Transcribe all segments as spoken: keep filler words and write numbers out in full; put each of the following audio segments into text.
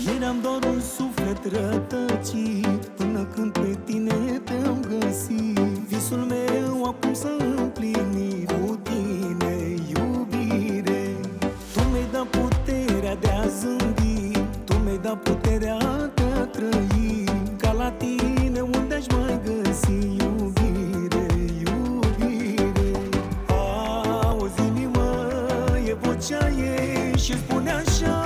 Eram doar un suflet rătăcit, până când pe tine te-am găsit. Visul meu acum s-a împlinit, cu tine, iubire. Tu mi-ai dat puterea de a zâmbi, tu mi-ai dat puterea de a trăi. Ca la tine unde aș mai găsi iubire, iubire. Auzi, inimă, e vocea ei și spune așa: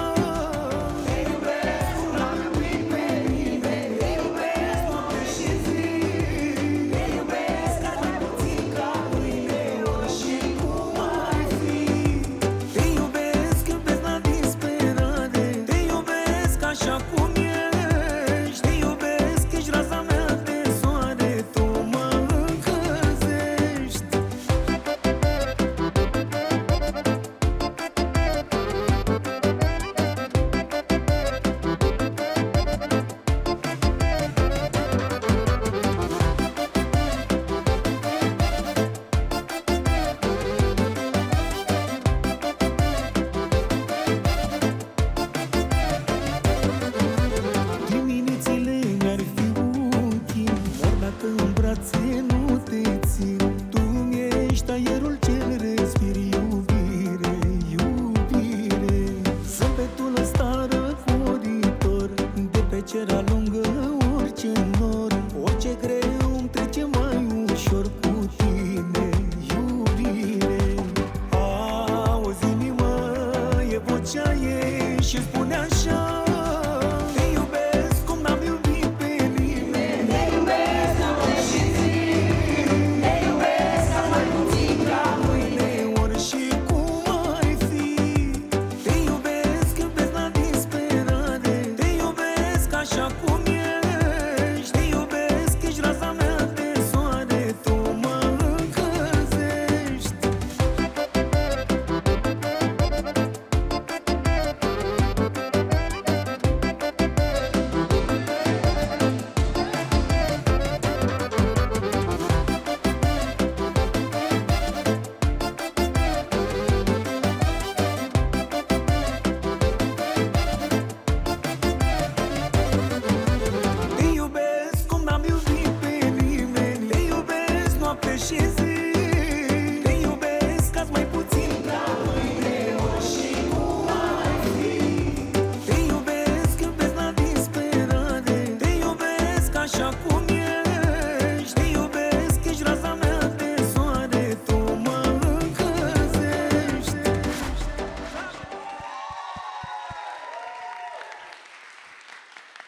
nu te țin. Tu mi-ești aerul cel respir, iubire, iubire. Zâmbetul ăsta răcoritor, de pe cer alungă orice nor. Orice greu îmi trece mai ușor cu tine, iubire. Auzi, inimă, e vocea ei și spune așa: și zi. Te iubesc azi mai puțin ca mâine, orice cum ai fi. Te iubesc, iubesc la disperare. Te iubesc așa cum ești. Te iubesc, ești raza mea de soare. Tu mă încălzești.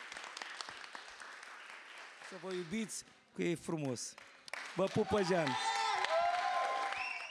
Să vă iubiți, că e frumos. Vă pupă, Jean!